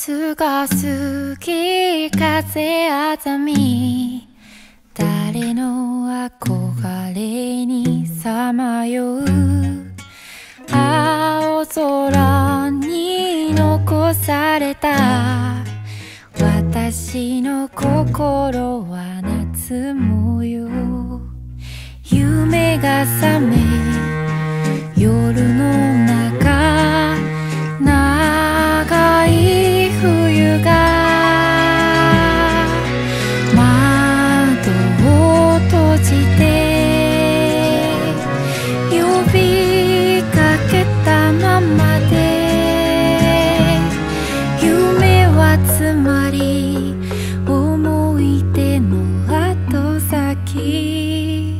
夏が好き風あざみ誰の憧れにさまよう青空に残された私の心は夏模様夢が覚め夜の中長い冬が窓を閉じて呼びかけたままで夢はつまり思い出の後先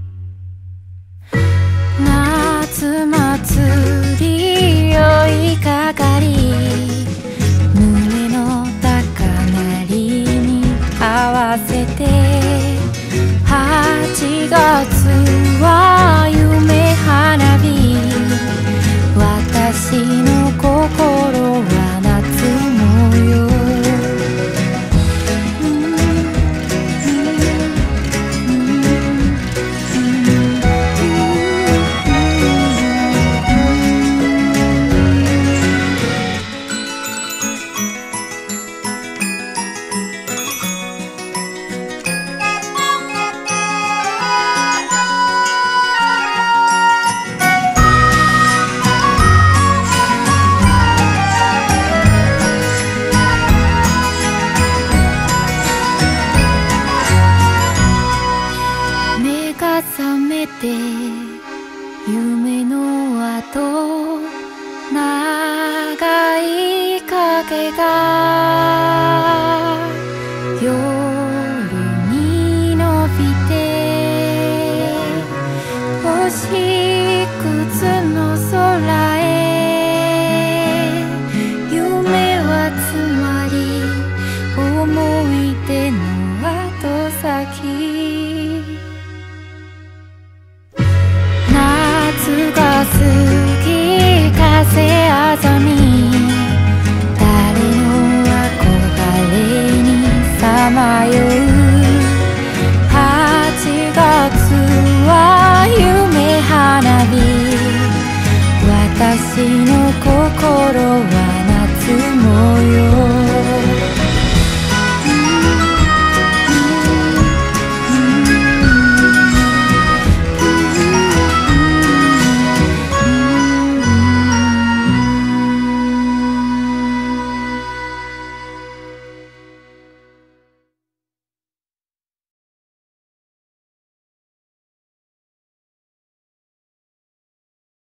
夏祭り酔いかかり胸の高鳴りに合わせて8月は夢花火私の心は夏模様目が覚めて夢の後長い影が夜に伸びて星